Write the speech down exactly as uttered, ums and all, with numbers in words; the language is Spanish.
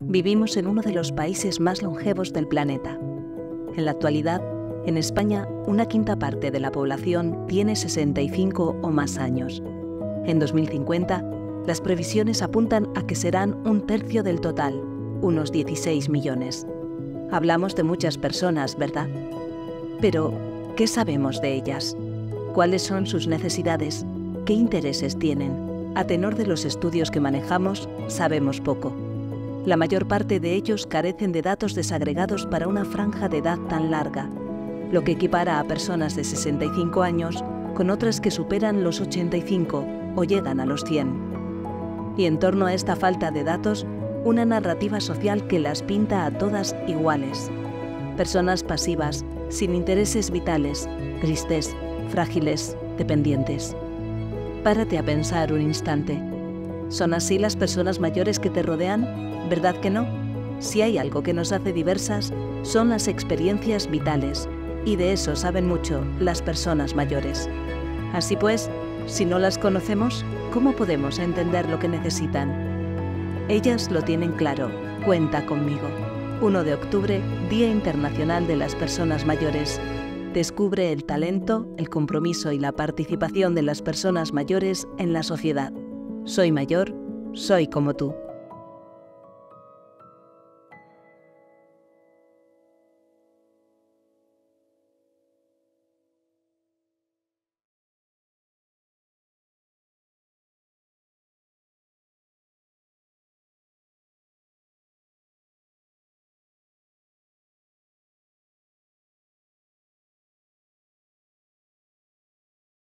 Vivimos en uno de los países más longevos del planeta. En la actualidad, en España, una quinta parte de la población tiene sesenta y cinco o más años. En dos mil cincuenta, las previsiones apuntan a que serán un tercio del total, unos dieciséis millones. Hablamos de muchas personas, ¿verdad? Pero, ¿qué sabemos de ellas? ¿Cuáles son sus necesidades? ¿Qué intereses tienen? A tenor de los estudios que manejamos, sabemos poco. La mayor parte de ellos carecen de datos desagregados para una franja de edad tan larga, lo que equipara a personas de sesenta y cinco años con otras que superan los ochenta y cinco o llegan a los cien. Y en torno a esta falta de datos, una narrativa social que las pinta a todas iguales. Personas pasivas, sin intereses vitales, tristes, frágiles, dependientes. Párate a pensar un instante. ¿Son así las personas mayores que te rodean? ¿Verdad que no? Si hay algo que nos hace diversas, son las experiencias vitales, y de eso saben mucho las personas mayores. Así pues, si no las conocemos, ¿cómo podemos entender lo que necesitan? Ellas lo tienen claro. Cuenta conmigo. uno de octubre, Día Internacional de las Personas Mayores. Descubre el talento, el compromiso y la participación de las personas mayores en la sociedad. Soy mayor, soy como tú.